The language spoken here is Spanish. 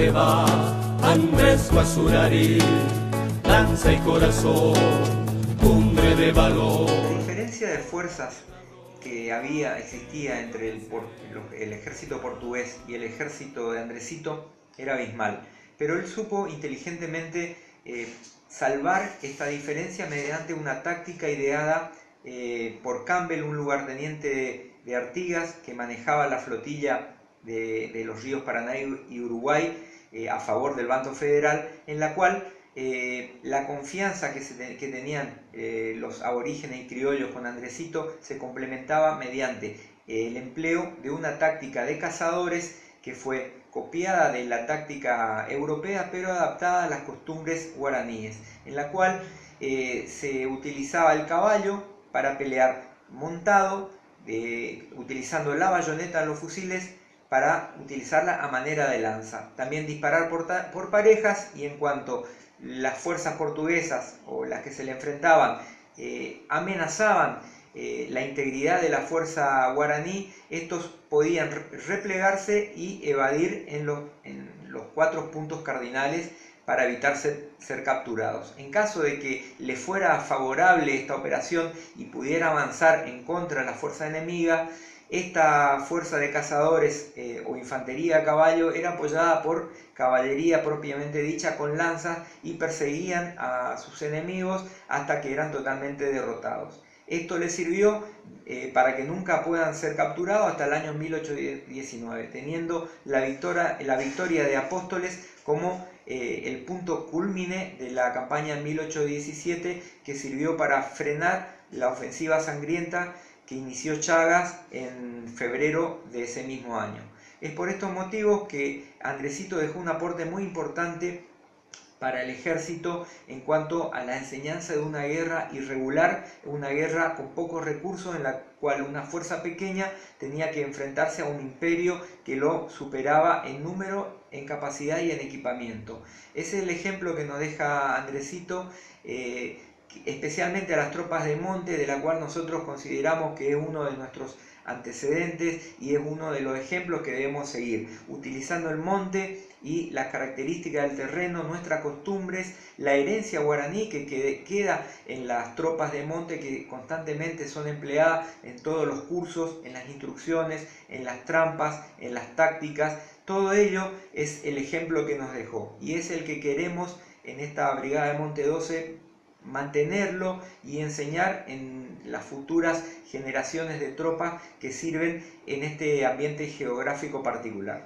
te va, Andrés Guasurari, lanza y corazón, cumbre de valor. La diferencia de fuerzas que existía entre el ejército portugués y el ejército de Andresito era abismal, pero él supo inteligentemente salvar esta diferencia mediante una táctica ideada por Campbell, un lugarteniente de Artigas que manejaba la flotilla de los ríos Paraná y Uruguay a favor del bando federal, en la cual la confianza que tenían los aborígenes y criollos con Andresito se complementaba mediante el empleo de una táctica de cazadores que fue copiada de la táctica europea pero adaptada a las costumbres guaraníes, en la cual se utilizaba el caballo para pelear montado, utilizando la bayoneta de los fusiles para utilizarla a manera de lanza. También disparar por parejas, y en cuanto las fuerzas portuguesas o las que se le enfrentaban amenazaban la integridad de la fuerza guaraní, estos podían replegarse y evadir en los 4 puntos cardinales para evitar ser capturados. En caso de que le fuera favorable esta operación y pudiera avanzar en contra de la fuerza enemiga, esta fuerza de cazadores o infantería a caballo era apoyada por caballería propiamente dicha con lanzas y perseguían a sus enemigos hasta que eran totalmente derrotados. Esto les sirvió para que nunca puedan ser capturados hasta el año 1819, teniendo la victoria de Apóstoles como el punto culmine de la campaña en 1817, que sirvió para frenar la ofensiva sangrienta que inició Chagas en febrero de ese mismo año. Es por estos motivos que Andresito dejó un aporte muy importante para el ejército en cuanto a la enseñanza de una guerra irregular, una guerra con pocos recursos en la cual una fuerza pequeña tenía que enfrentarse a un imperio que lo superaba en número, en capacidad y en equipamiento. Ese es el ejemplo que nos deja Andresito, especialmente a las tropas de monte, de la cual nosotros consideramos que es uno de nuestros antecedentes y es uno de los ejemplos que debemos seguir, utilizando el monte y las características del terreno, nuestras costumbres, la herencia guaraní que queda en las tropas de monte, que constantemente son empleadas en todos los cursos, en las instrucciones, en las trampas, en las tácticas. Todo ello es el ejemplo que nos dejó y es el que queremos en esta Brigada de Monte 12 mantenerlo y enseñar en las futuras generaciones de tropas que sirven en este ambiente geográfico particular.